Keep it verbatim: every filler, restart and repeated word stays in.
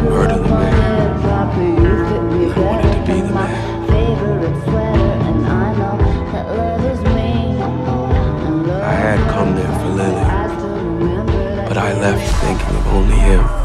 murder the man. I wanted to be the man. I had come there for Lily, but I left thinking of only him.